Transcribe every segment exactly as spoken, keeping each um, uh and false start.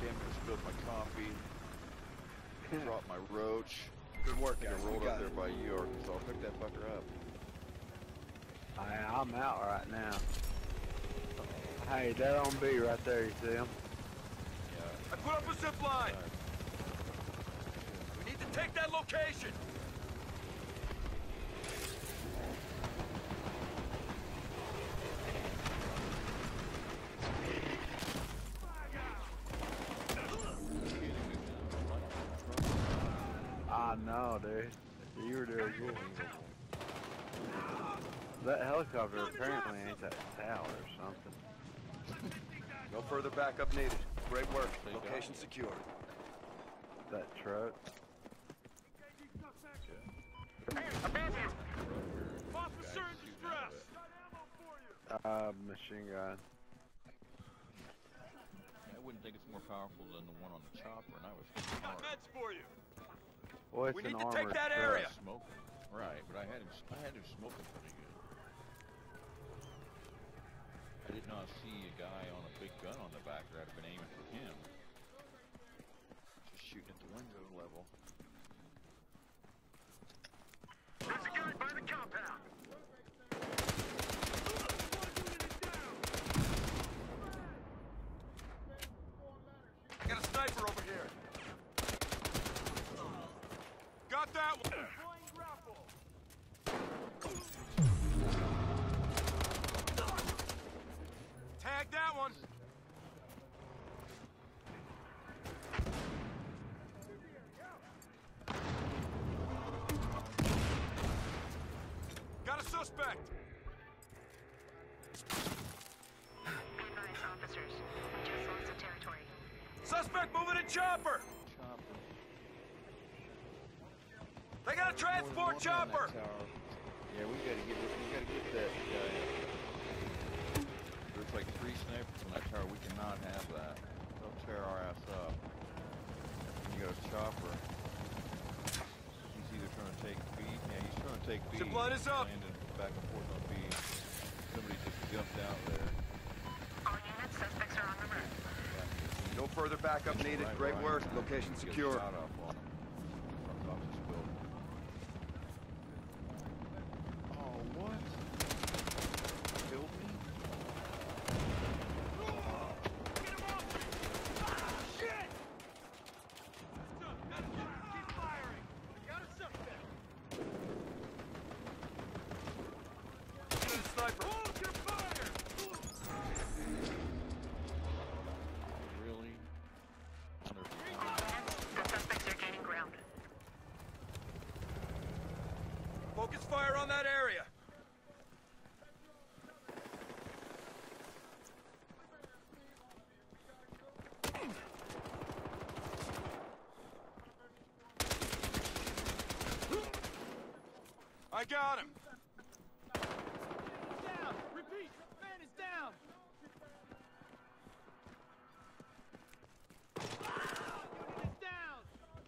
damn near spilled my coffee. Dropped my roach. Good work, I guys. think I rolled We up got there it. by you, so I'll pick that fucker up. I, I'm out right now. Hey, that on B right there, you see him? Yeah. I put up a zip line. Right. We need to take that location. I know, dude. You were doing good. That helicopter apparently ain't that tower or something. No further backup needed. Great work. There you go. Location secured. That truck. Officer in distress. Uh, machine gun. I wouldn't think it's more powerful than the one on the chopper, and I was Got meds for you. Well, it's We an need to armored take that truck. area. smoking. Right, but I had him. I had him smoking pretty good. I did not see a guy on a big gun on the back, or I'd have been aiming for him. Just shooting at the window level. There's a guy by the compound. I got a sniper over here. Got that one. Deploying grapple. Tag that one. Got a suspect. Advise officers. We just lost the territory. Suspect moving in chopper. Chopper. They got a transport More than one on chopper. that tower. Yeah, we gotta get. We gotta get that guy. There's like three snipers on that tower. We cannot have that. They'll tear our ass up. You got a chopper. He's either trying to take B. Yeah, he's trying to take B. Zip line is up. Landing back and forth on B. Somebody just jumped out there. All units, suspects are on the run. No further backup needed. Right Great behind work. him. Location Get a secure. shot off on him. From top of this building. Oh, what? Killed me? Get him off me! Ah, shit! Keep firing. Got a suspect. Get a sniper. Hold your fire! Really? Under- The suspects are gaining ground. Focus fire on that area. I got him. Down. Repeat. Man is down. Unit is down.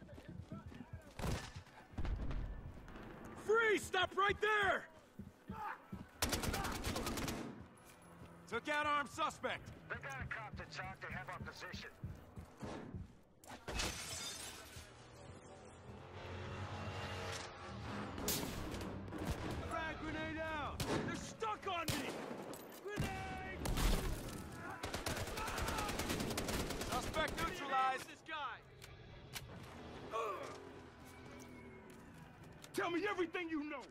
Freeze! Stop right there! Took out armed suspect. They got a cop to talk. They have our position. Frag grenade out! They're stuck on me! Grenade! Suspect neutralized! This guy! Tell me everything you know!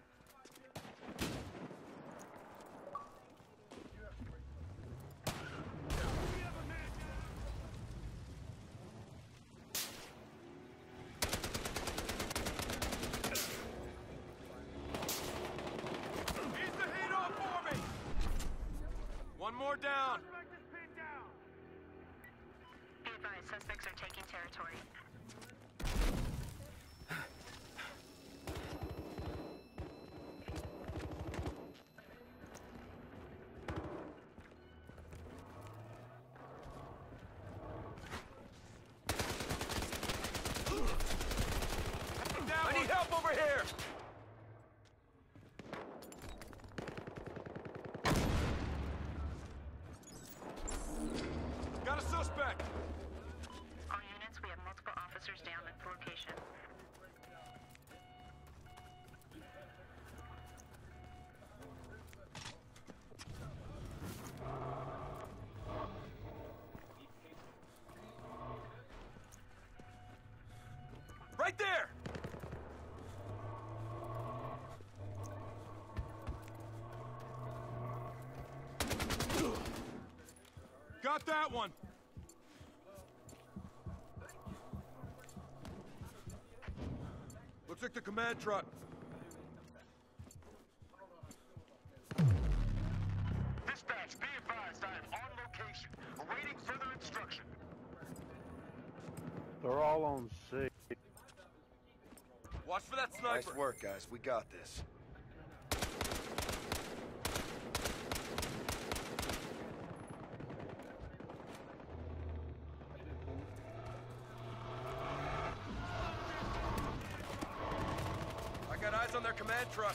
One more down. Be advised, suspects are taking territory. I need help over here. Got a suspect! Right there! Got that one! Looks like the command truck. Dispatch, be advised, I am on location, awaiting further instruction. They're all on C. Watch for that sniper. Nice work, guys. We got this. I got eyes on their command truck.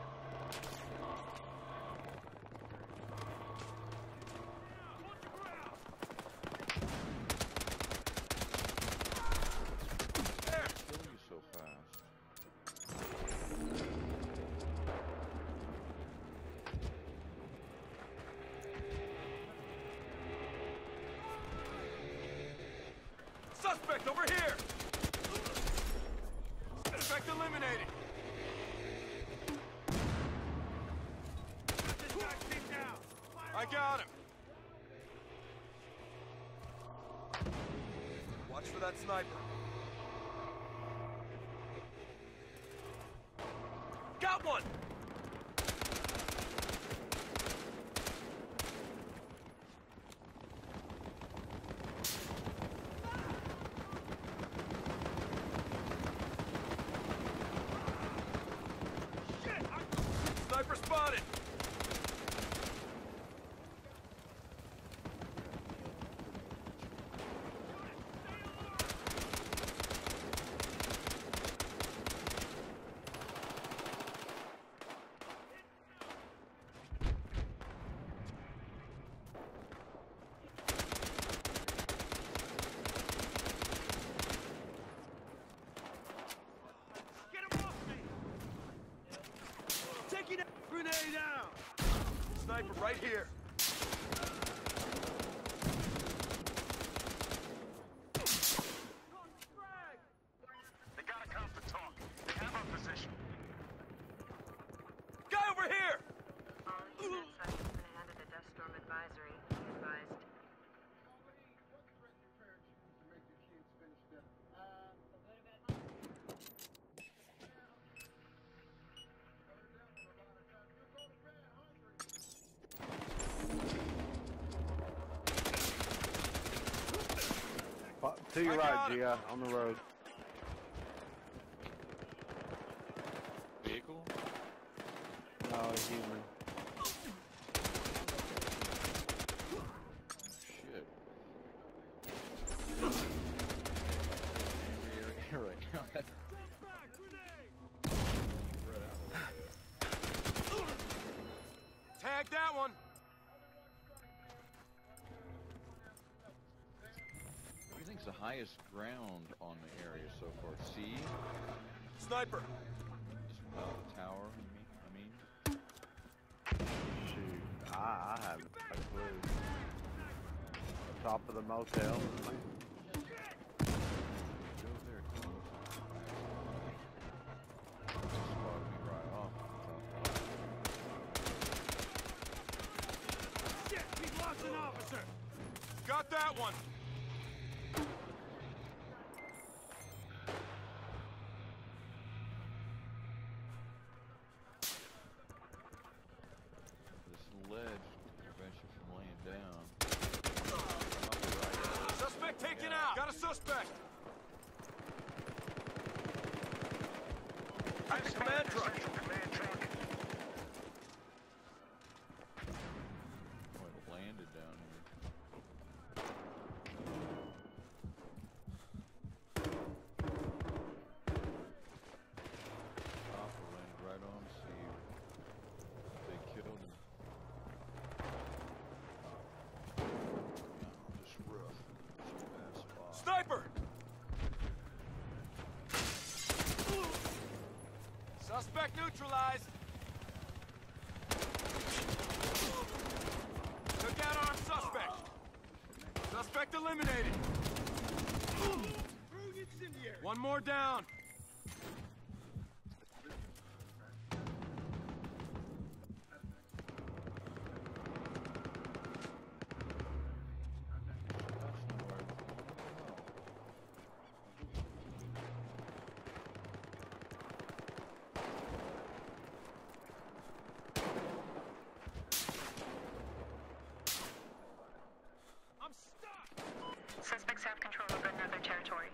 Kill you so fast. Suspect over here! Suspect eliminated! I got him! Watch for that sniper. Got one! Shit! I... Sniper spotted! Taking a grenade down! Sniper right here. They gotta come to talk. They have our position. Guy over here! All units have been handed a dust storm advisory. Be advised. To your I right, got him. Gia, on the road. Vehicle? No, human. Shit. You're right. Tag that one! What do you think's the highest ground on the area so far? C? Sniper! Just above the tower, you mean? I mean? Shoot, I, I haven't a clue. Top of the motel. Go there, close. Spot me right off. Shit! We lost an officer! Got that one! This ledge prevents you from laying down. Right. Suspect taken Yeah. out! Got a suspect! I've the spotted command the truck. central command truck. Oh, it landed down here. Hopper landed right on C. They killed him. Yeah, just rough. Just a bad spot. Sniper! Suspect neutralized! Took out armed suspect! Suspect eliminated! One more down. I'm stuck. Suspects have control over another territory.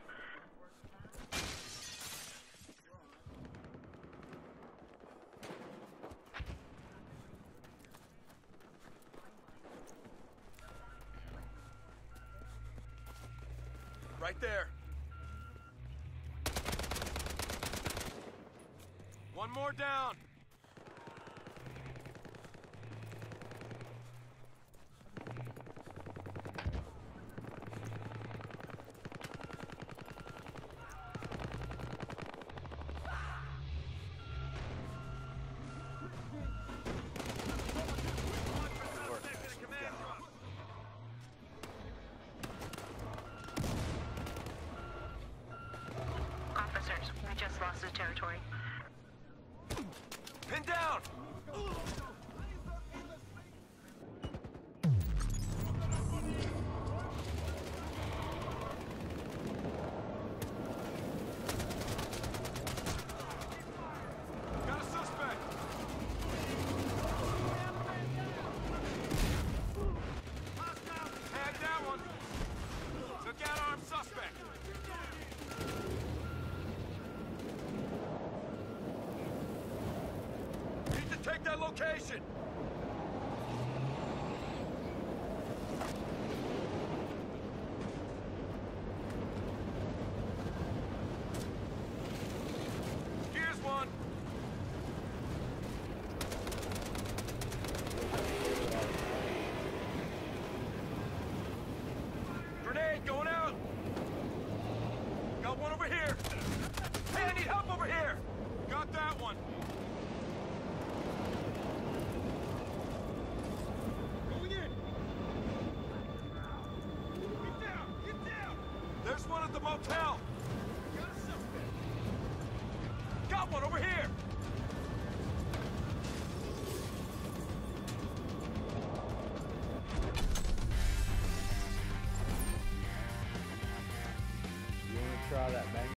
Right there. One more down. Officers, we just lost the territory. Pin down. Got a suspect. Tag that one. Took out armed suspect. Need to take that location. Here's one. Grenade going out. Got one over here. Hey, I need help over here. Got that one. Going in. Get down. Get down. There's one at the motel. Got a suspect. Got one over here. You wanna try that bang?